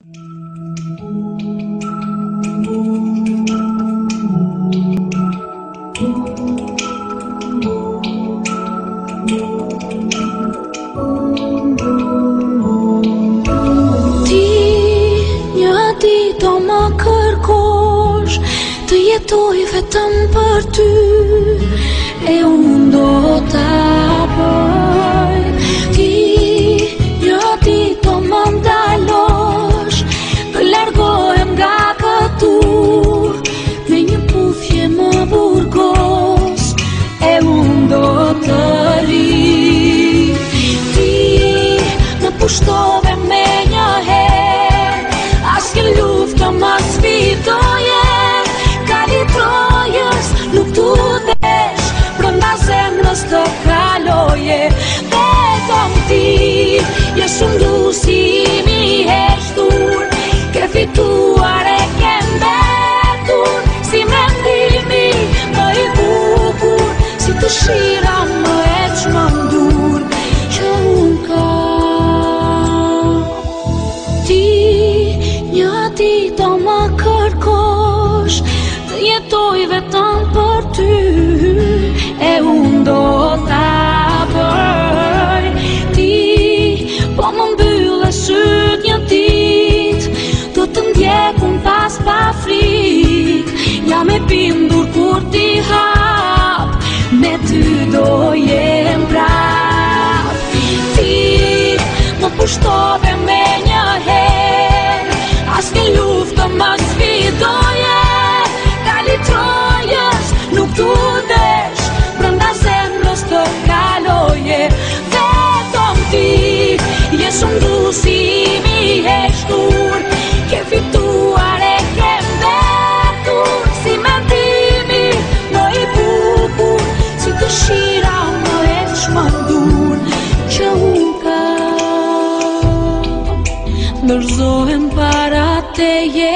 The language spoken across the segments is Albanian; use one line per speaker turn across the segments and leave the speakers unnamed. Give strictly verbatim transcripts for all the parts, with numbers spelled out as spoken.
Të jetoj vetëm për ty, e unë do ta bëj. Ti një ditë do më ndalosh, të largohem nga këtu, me një puthje më burgos, e unë do të ri. Ti më pushtove me një herë, asnjë luftë më sfidoje. Nuk tu desh, brënda zemrës të kaloje. Vetëm ti, je shumë dusim i heshtur, ke fituar e ke mbetur, si mendimi më i bukur, si të shira më e çmendur që unë kam. Ti një ditë do më kërkosh, të jetoj vetëm për ty, e unë do ta bëj. Ti po më mbyllë syt një ditë, do të ndjekun pas pa frikë, jam e bindur kur ti hap, me ty do jem prap. Ti më pushtove me një herë, asnjë luftë më sfidoje. Trojës nuk tu desh, brënda zemrës të kaloje. Vetëm ti, je shumë dusim i heshtur, ke fituar e ke mbetur, si mendimi më i bukur, si dëshira më e çmendur që unë kam. Ndërzohem para teje,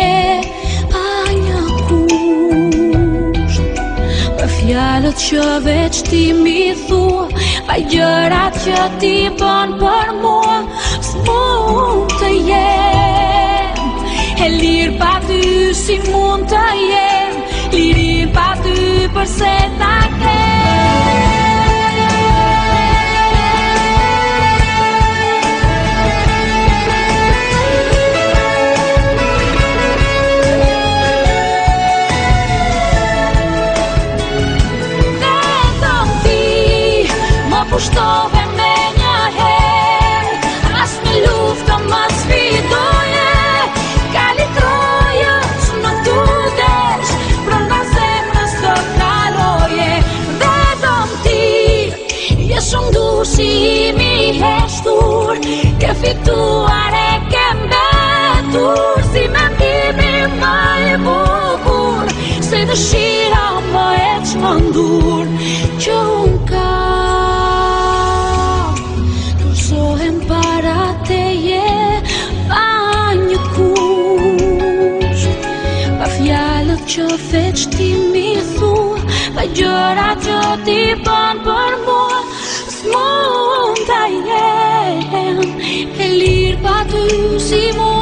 fjalët që veç ti mi thua, pa gjërat që ti bën për mua, s'mund të jem e lirë pa ty, si mund të jem lirin pa ty, përse ta kem. Pushtove me një herë, asnjë luftë më sfidoje. Kali trojës nuk tu desh, brënda zemrës të kaloje. Vetëm ti, je shumë dusim i heshtur, ke fituar e ke mbetur, si mendimi më i bukur, si dëshira më e çmendur që unë kam. Para teje, pa një kusht, pa fjalët që veç ti mi thua, pa gjërat që ti bën për mua, s'mund ta jem e lirë pa ty, si mund